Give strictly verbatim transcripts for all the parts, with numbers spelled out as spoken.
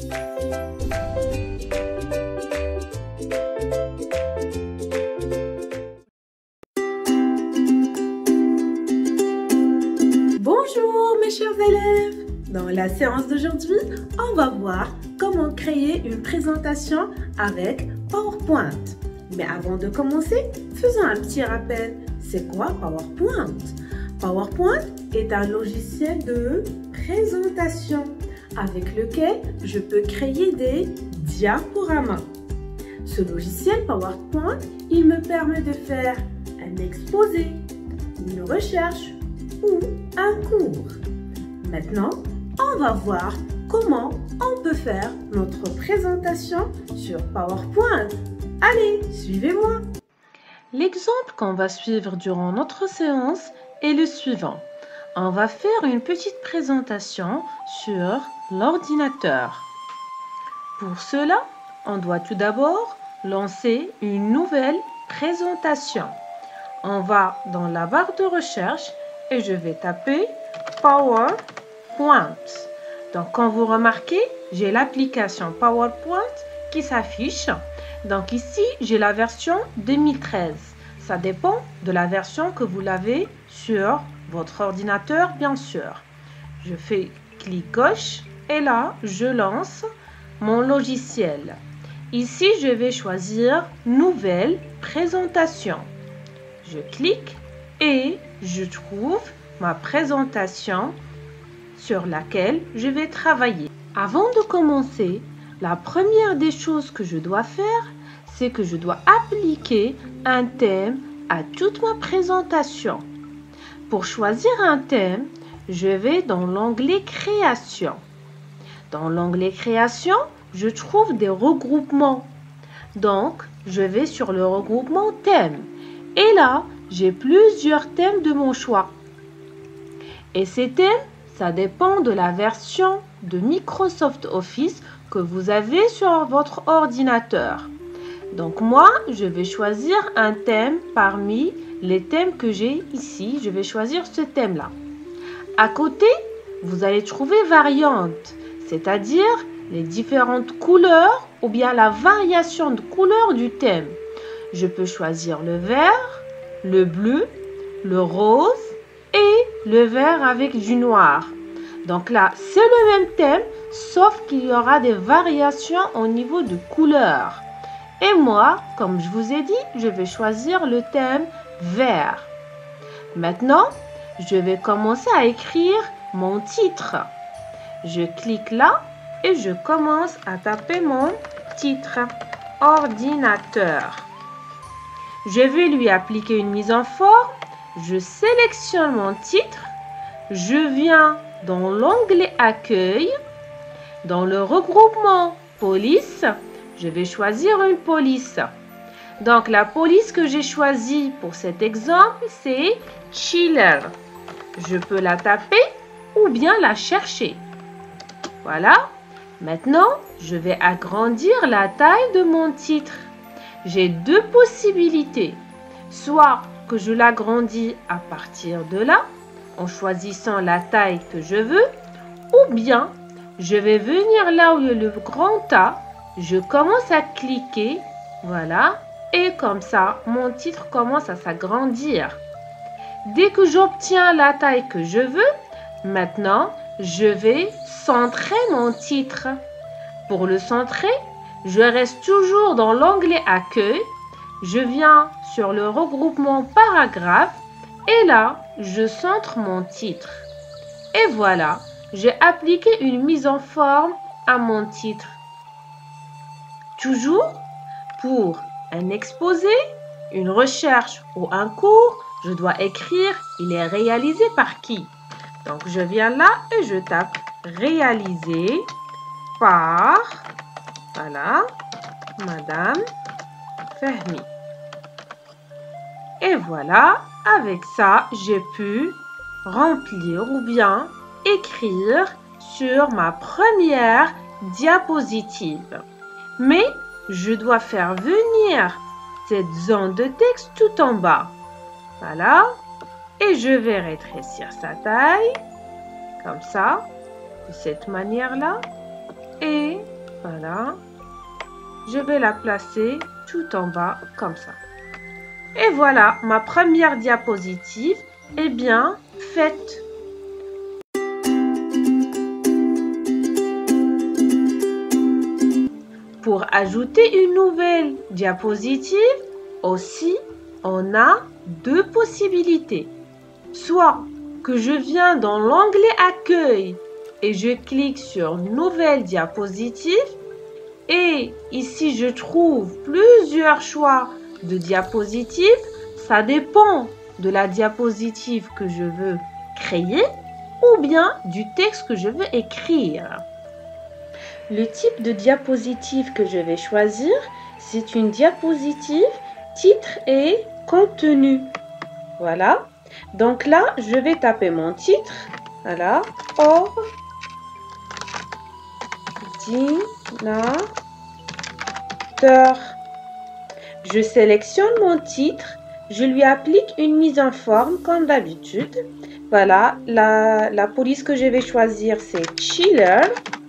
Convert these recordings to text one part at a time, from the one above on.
Bonjour mes chers élèves! Dans la séance d'aujourd'hui, on va voir comment créer une présentation avec PowerPoint. Mais avant de commencer, faisons un petit rappel. C'est quoi PowerPoint? PowerPoint est un logiciel de présentation avec lequel je peux créer des diaporamas. Ce logiciel PowerPoint, il me permet de faire un exposé, une recherche ou un cours. Maintenant, on va voir comment on peut faire notre présentation sur PowerPoint. Allez, suivez-moi! L'exemple qu'on va suivre durant notre séance est le suivant. On va faire une petite présentation sur l'ordinateur. Pour cela, on doit tout d'abord lancer une nouvelle présentation. On va dans la barre de recherche et je vais taper PowerPoint. Donc, quand vous remarquez, j'ai l'application PowerPoint qui s'affiche. Donc ici, j'ai la version deux mille treize. Ça dépend de la version que vous l'avez sur votre ordinateur, bien sûr. Je fais clic gauche et là, je lance mon logiciel. Ici, je vais choisir Nouvelle présentation. Je clique et je trouve ma présentation sur laquelle je vais travailler. Avant de commencer, la première des choses que je dois faire, c'est que je dois appliquer un thème à toute ma présentation. Pour choisir un thème, je vais dans l'onglet Création. Dans l'onglet Création, je trouve des regroupements. Donc, je vais sur le regroupement Thème. Et là, j'ai plusieurs thèmes de mon choix. Et ces thèmes, ça dépend de la version de Microsoft Office que vous avez sur votre ordinateur. Donc moi, je vais choisir un thème parmi les thèmes que j'ai ici. Je vais choisir ce thème-là. À côté, vous allez trouver variantes, c'est-à-dire les différentes couleurs ou bien la variation de couleurs du thème. Je peux choisir le vert, le bleu, le rose et le vert avec du noir. Donc là, c'est le même thème, sauf qu'il y aura des variations au niveau de couleurs. Et moi, comme je vous ai dit, je vais choisir le thème vert. Maintenant, je vais commencer à écrire mon titre. Je clique là et je commence à taper mon titre. Ordinateur. Je vais lui appliquer une mise en forme. Je sélectionne mon titre. Je viens dans l'onglet Accueil. Dans le regroupement Police, je vais choisir une police. Donc, la police que j'ai choisie pour cet exemple, c'est Chiller. Je peux la taper ou bien la chercher. Voilà. Maintenant, je vais agrandir la taille de mon titre. J'ai deux possibilités. Soit que je l'agrandis à partir de là, en choisissant la taille que je veux, ou bien je vais venir là où il y a le grand A, je commence à cliquer, voilà, et comme ça, mon titre commence à s'agrandir. Dès que j'obtiens la taille que je veux, maintenant, je vais centrer mon titre. Pour le centrer, je reste toujours dans l'onglet Accueil, je viens sur le regroupement Paragraphe, et là, je centre mon titre. Et voilà, j'ai appliqué une mise en forme à mon titre. Toujours, pour un exposé, une recherche ou un cours, je dois écrire « Il est réalisé par qui ?» Donc, je viens là et je tape « Réalisé par, voilà, Madame Fahmi ». Et voilà, avec ça, j'ai pu remplir ou bien écrire sur ma première diapositive. Mais je dois faire venir cette zone de texte tout en bas. Voilà. Et je vais rétrécir sa taille, comme ça, de cette manière-là. Et Voilà. Je vais la placer tout en bas comme ça. Et voilà, ma première diapositive est bien faite. Pour ajouter une nouvelle diapositive, aussi, on a deux possibilités. Soit que je viens dans l'onglet Accueil et je clique sur Nouvelle diapositive. Et ici, je trouve plusieurs choix de diapositives. Ça dépend de la diapositive que je veux créer ou bien du texte que je veux écrire. Le type de diapositive que je vais choisir, c'est une diapositive titre et contenu. Voilà. Donc là, je vais taper mon titre. Voilà. Ordinateur. Je sélectionne mon titre. Je lui applique une mise en forme comme d'habitude. Voilà. La, la police que je vais choisir, c'est Chiller.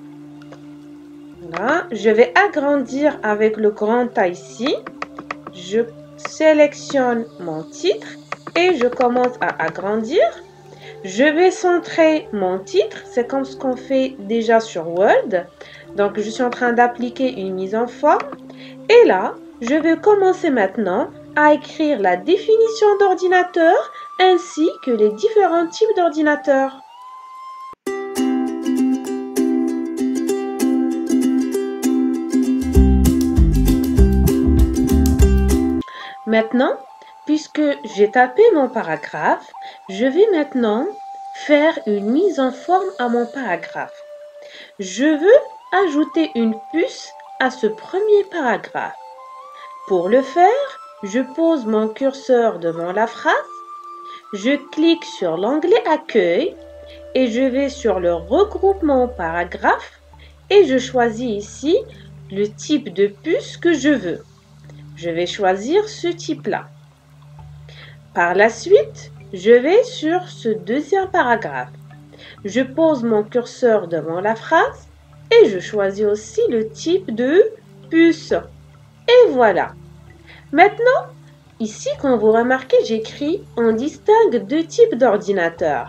Voilà. Je vais agrandir avec le grand A ici. Je sélectionne mon titre et je commence à agrandir. Je vais centrer mon titre. C'est comme ce qu'on fait déjà sur Word. Donc, je suis en train d'appliquer une mise en forme. Et là, je vais commencer maintenant à écrire la définition d'ordinateur ainsi que les différents types d'ordinateurs. Maintenant, puisque j'ai tapé mon paragraphe, je vais maintenant faire une mise en forme à mon paragraphe. Je veux ajouter une puce à ce premier paragraphe. Pour le faire, je pose mon curseur devant la phrase, je clique sur l'onglet Accueil et je vais sur le regroupement paragraphe et je choisis ici le type de puce que je veux. Je vais choisir ce type-là. Par la suite, je vais sur ce deuxième paragraphe. Je pose mon curseur devant la phrase et je choisis aussi le type de puce. Et voilà. Maintenant, ici, quand vous remarquez, j'écris « On distingue deux types d'ordinateurs ».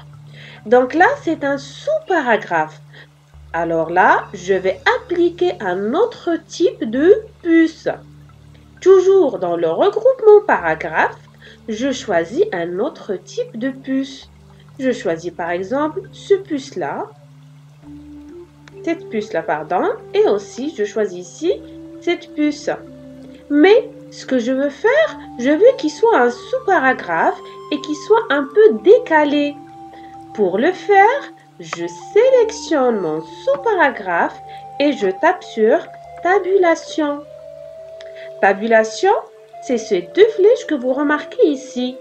Donc là, c'est un sous-paragraphe. Alors là, je vais appliquer un autre type de puce. Toujours dans le regroupement paragraphe, je choisis un autre type de puce. Je choisis par exemple ce puce-là, cette puce-là, pardon, et aussi je choisis ici cette puce. Mais ce que je veux faire, je veux qu'il soit un sous-paragraphe et qu'il soit un peu décalé. Pour le faire, je sélectionne mon sous-paragraphe et je tape sur Tabulation. Tabulation, c'est ces deux flèches que vous remarquez ici.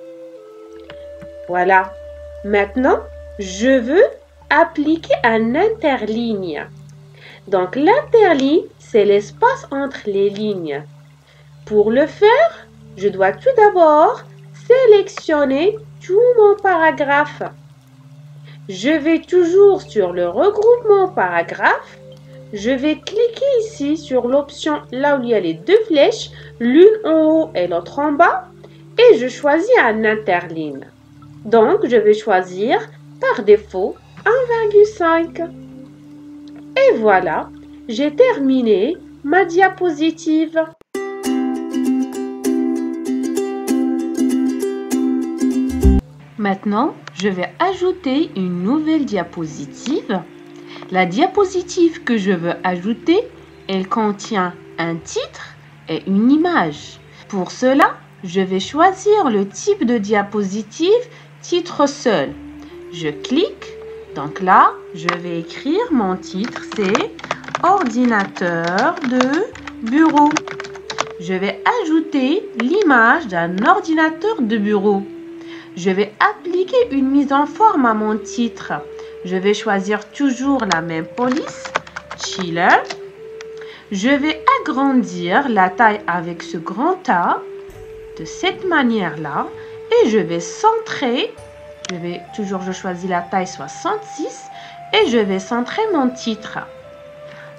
Voilà. Maintenant, je veux appliquer un interligne. Donc, l'interligne, c'est l'espace entre les lignes. Pour le faire, je dois tout d'abord sélectionner tout mon paragraphe. Je vais toujours sur le regroupement paragraphe. Je vais cliquer ici sur l'option là où il y a les deux flèches, l'une en haut et l'autre en bas, et je choisis un interligne. Donc, je vais choisir par défaut un virgule cinq. Et voilà, j'ai terminé ma diapositive. Maintenant, je vais ajouter une nouvelle diapositive. La diapositive que je veux ajouter, elle contient un titre et une image. Pour cela, je vais choisir le type de diapositive titre seul. Je clique. Donc là, je vais écrire mon titre, c'est ordinateur de bureau. Je vais ajouter l'image d'un ordinateur de bureau. Je vais appliquer une mise en forme à mon titre. Je vais choisir toujours la même police, Chiller. Je vais agrandir la taille avec ce grand A de cette manière-là et je vais centrer. Je vais toujours, je choisis la taille soixante-six et je vais centrer mon titre.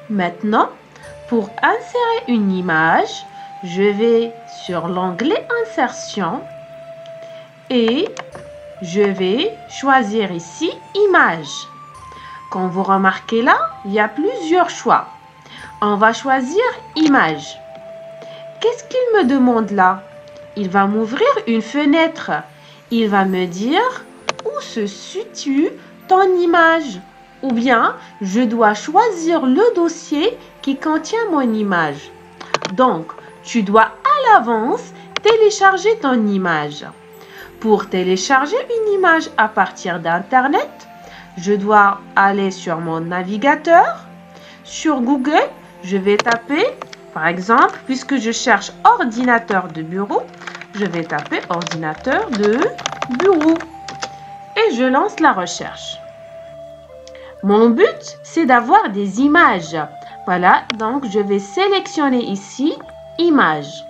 Maintenant, pour insérer une image, je vais sur l'onglet Insertion et je vais choisir ici Image. Quand vous remarquez là, il y a plusieurs choix. On va choisir Image. Qu'est-ce qu'il me demande là? Il va m'ouvrir une fenêtre. Il va me dire où se situe ton image. Ou bien, je dois choisir le dossier qui contient mon image. Donc, tu dois à l'avance télécharger ton image. Pour télécharger une image à partir d'Internet, je dois aller sur mon navigateur. Sur Google, je vais taper, par exemple, puisque je cherche ordinateur de bureau, je vais taper ordinateur de bureau et je lance la recherche. Mon but, c'est d'avoir des images. Voilà, donc je vais sélectionner ici Images.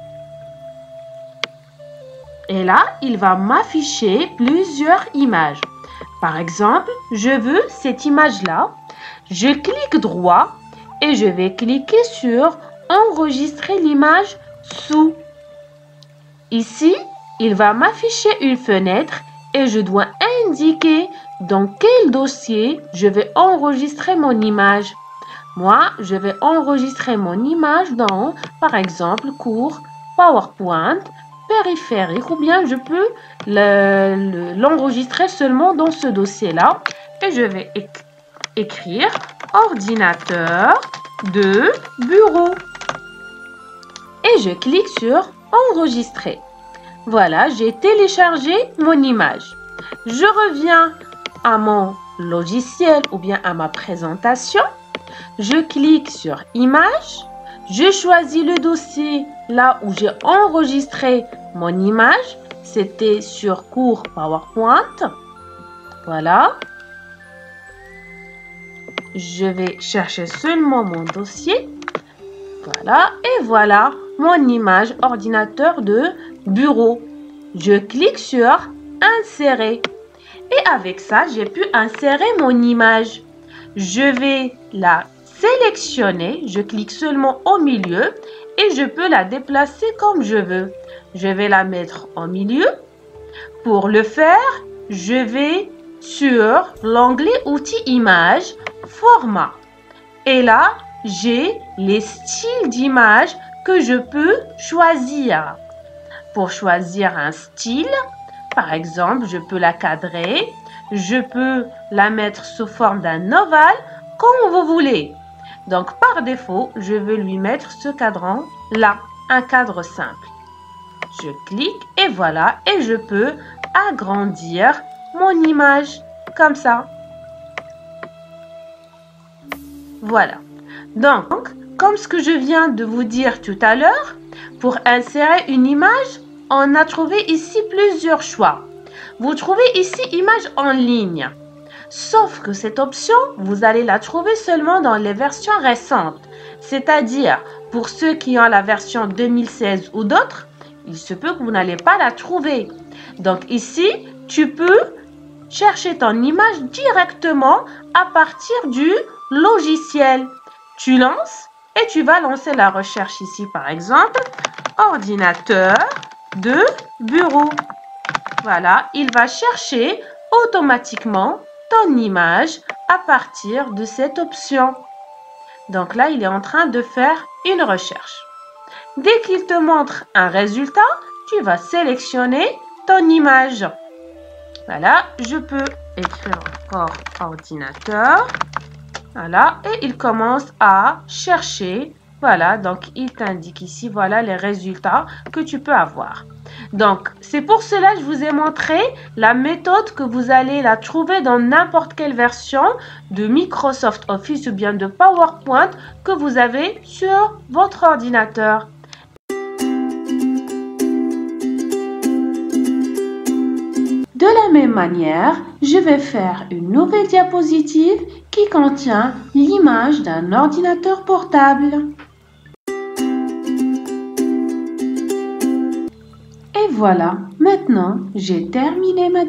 Et là, il va m'afficher plusieurs images. Par exemple, je veux cette image-là. Je clique droit et je vais cliquer sur Enregistrer l'image sous. Ici, il va m'afficher une fenêtre et je dois indiquer dans quel dossier je vais enregistrer mon image. Moi, je vais enregistrer mon image dans, par exemple, cours PowerPoint, périphérique, ou bien je peux l'enregistrer seulement dans ce dossier-là. Et je vais écrire ordinateur de bureau. Et je clique sur enregistrer. Voilà, j'ai téléchargé mon image. Je reviens à mon logiciel ou bien à ma présentation. Je clique sur image. Je choisis le dossier là où j'ai enregistré mon image. C'était sur cours PowerPoint. Voilà. Je vais chercher seulement mon dossier. Voilà. Et voilà mon image ordinateur de bureau. Je clique sur insérer. Et avec ça, j'ai pu insérer mon image. Je vais la sélectionner. Je clique seulement au milieu et je peux la déplacer comme je veux. Je vais la mettre au milieu. Pour le faire, je vais sur l'onglet Outils images, Format. Et là, j'ai les styles d'image que je peux choisir. Pour choisir un style, par exemple, je peux la cadrer, je peux la mettre sous forme d'un ovale, comme vous voulez. Donc, par défaut, je vais lui mettre ce cadran-là, un cadre simple. Je clique et voilà, et je peux agrandir mon image, comme ça. Voilà. Donc, comme ce que je viens de vous dire tout à l'heure, pour insérer une image, on a trouvé ici plusieurs choix. Vous trouvez ici image en ligne. Sauf que cette option, vous allez la trouver seulement dans les versions récentes. C'est-à-dire, pour ceux qui ont la version deux mille seize ou d'autres, il se peut que vous n'allez pas la trouver. Donc ici, tu peux chercher ton image directement à partir du logiciel. Tu lances et tu vas lancer la recherche ici, par exemple, ordinateur de bureau. Voilà, il va chercher automatiquement ton image à partir de cette option. Donc là, il est en train de faire une recherche. Dès qu'il te montre un résultat, tu vas sélectionner ton image. Voilà, je peux écrire encore ordinateur. Voilà, et il commence à chercher. Voilà, donc il t'indique ici, voilà les résultats que tu peux avoir. Donc, c'est pour cela que je vous ai montré la méthode que vous allez la trouver dans n'importe quelle version de Microsoft Office ou bien de PowerPoint que vous avez sur votre ordinateur. De la même manière, je vais faire une nouvelle diapositive qui contient l'image d'un ordinateur portable. Et voilà, maintenant j'ai terminé ma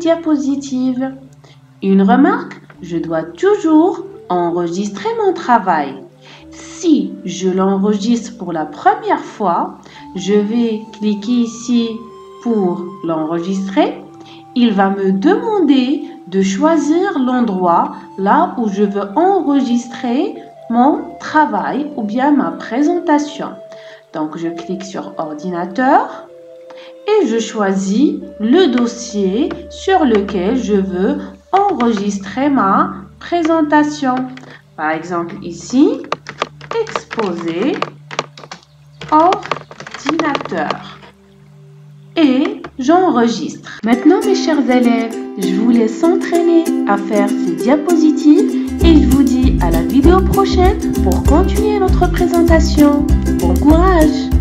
diapositive. Une remarque, je dois toujours enregistrer mon travail. Si je l'enregistre pour la première fois, je vais cliquer ici pour l'enregistrer. Il va me demander de choisir l'endroit là où je veux enregistrer mon travail ou bien ma présentation. Donc, je clique sur ordinateur et je choisis le dossier sur lequel je veux enregistrer ma présentation. Par exemple, ici, exposé ordinateur. Et j'enregistre. Maintenant, mes chers élèves, je vous laisse entraîner à faire ces diapositives et je vous dis à la vidéo prochaine pour continuer notre présentation. Bon courage!